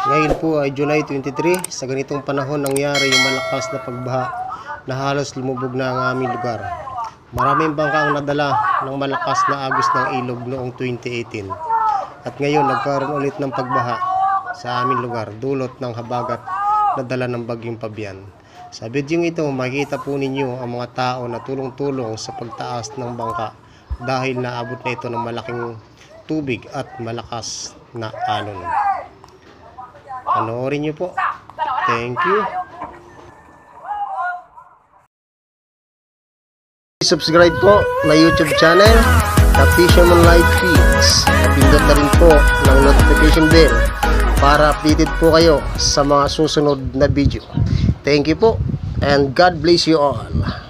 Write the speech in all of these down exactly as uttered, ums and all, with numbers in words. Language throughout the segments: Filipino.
Ngayon po ay July twenty-three. Sa ganitong panahon nangyari yung malakas na pagbaha na halos lumubog na ang aming lugar. Maraming bangka ang nadala ng malakas na agos ng ilog noong twenty eighteen. At ngayon nagkaroon ulit ng pagbaha sa aming lugar dulot ng habagat na dala ng bagyong Fabian. Sa video ito makikita po ninyo ang mga tao na tulong-tulong sa pagtaas ng bangka dahil naabot na ito ng malaking tubig at malakas na alon. Panoorin nyo po. Thank you. Subscribe po na YouTube channel na Fisherman Live Feeds. Pindot na rin po ng notification bell para updated po kayo sa mga susunod na video. Thank you po and God bless you all.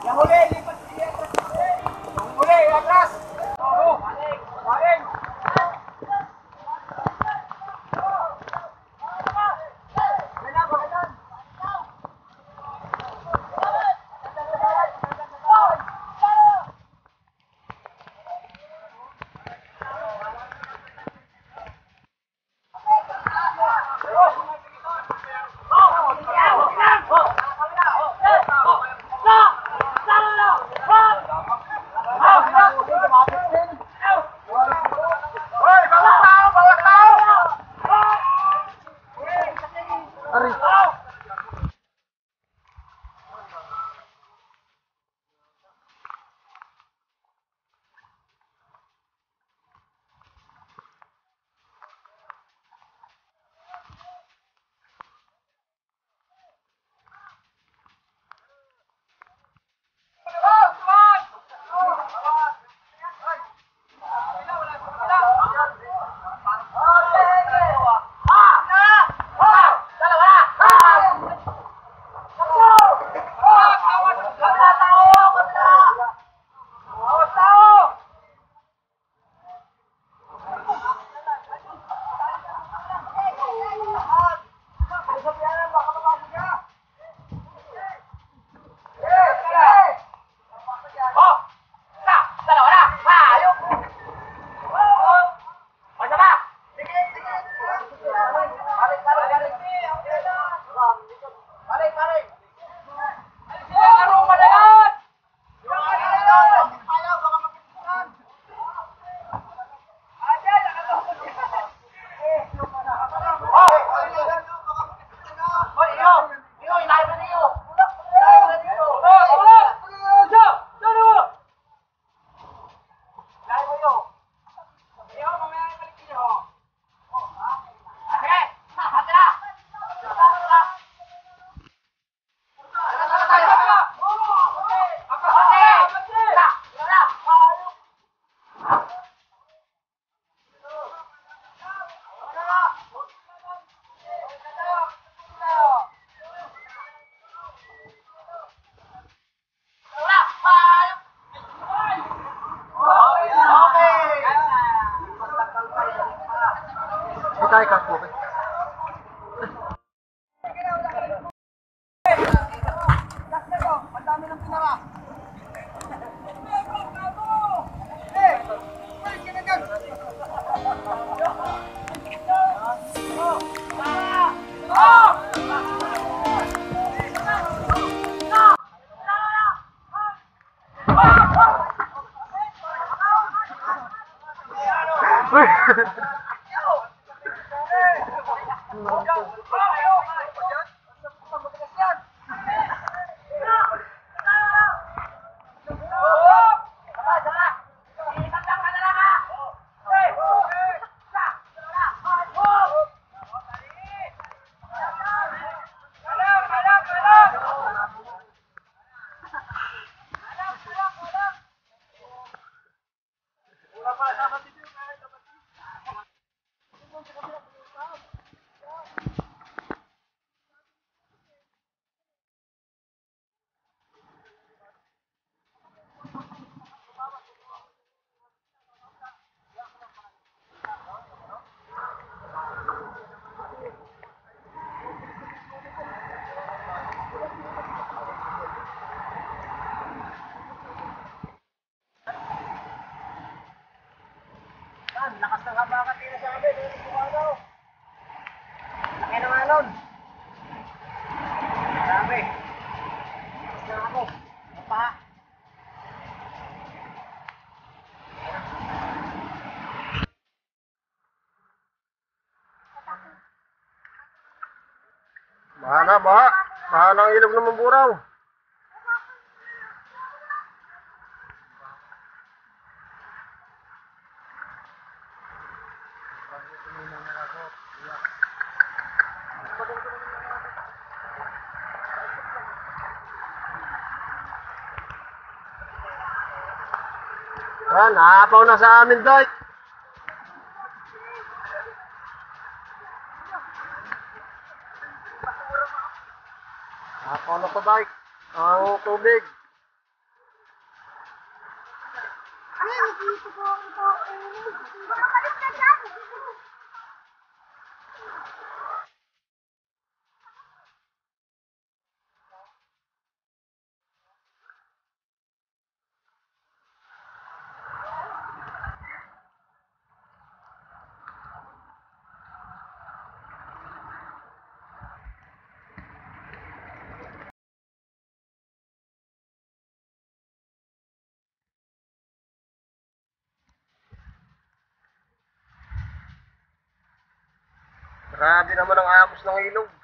Yang huli, lipat siya. Yang huli, atras. Oo, balik, balik. Tayo ka po. Lakas ng habakat dito sa amin. Ano? Laki ng alon. Grabe. Lakas na ako. Mapa. Baha na, baha. Baha na ang ilog ng Mamburao. Ah, naapaw na sa amin, Doy. Naapaw na sa bike ang tubig. Grabe naman ang amos ng ilog.